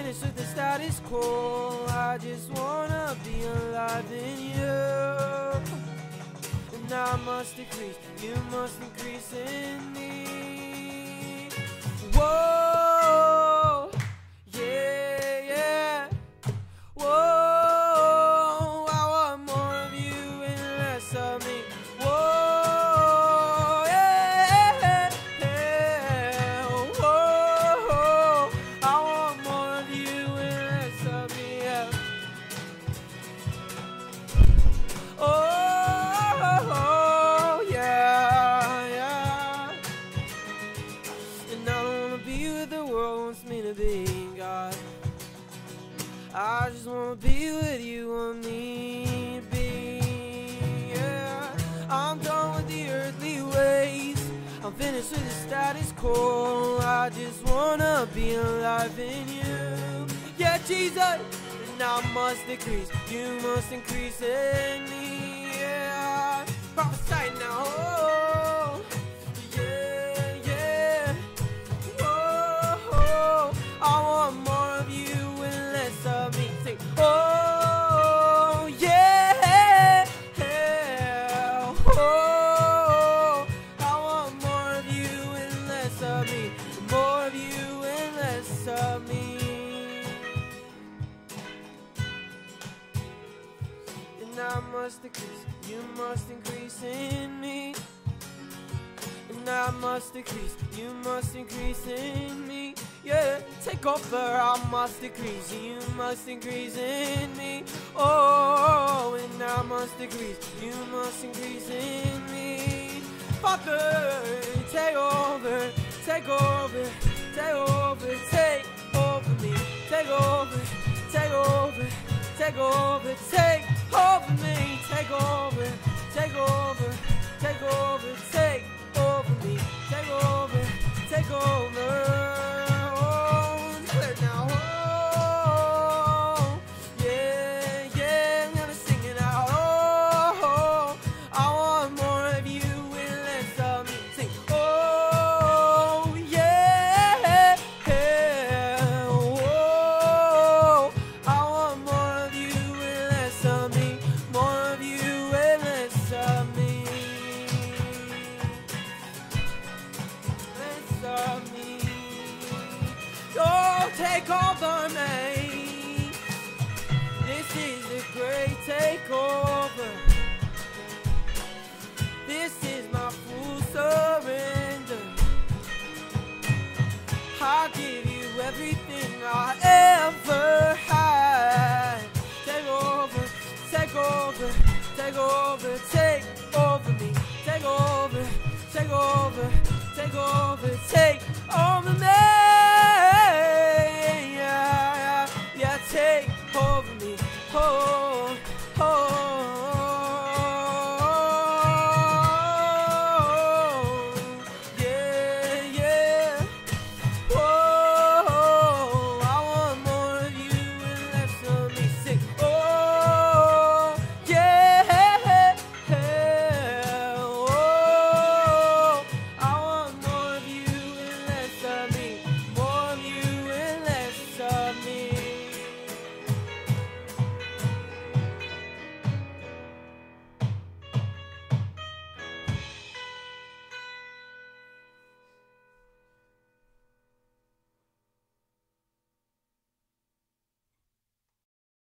finished with the status quo. I just wanna be alive in you. And I must decrease, you must increase in me. Whoa, yeah, yeah. Whoa, I want more of you and less of me. Whoa, yeah, yeah. Whoa, I want more of you and less of me. Yeah. Oh, yeah, yeah. And I don't wanna be what the world wants me to be, God. I just wanna be what you want me to be, yeah. I'm done with the earthly ways, I'm finished with the status quo. I just wanna be alive in you, yeah, Jesus. And I must decrease, you must increase in me, yeah. Prophesy now, oh, yeah, yeah. Oh, I want more of you and less of me. Sing, oh, yeah, yeah. Oh, I want more of you and less of me. More of you and less of me. And I must decrease, you must increase in me. And I must decrease, you must increase in me. Yeah, take over, I must decrease, you must increase in me. Oh, and I must decrease, you must increase in me. Father, take over, take over, take over, take over me. Take over, take over, take over, take over me. Take over, take over, take over, take over me. Take over, take over. Take over me. This is a great takeover. This is my full surrender. I'll give you everything I ever had. Take over, take over, take over, take over me. Take over, take over, take over, take over me.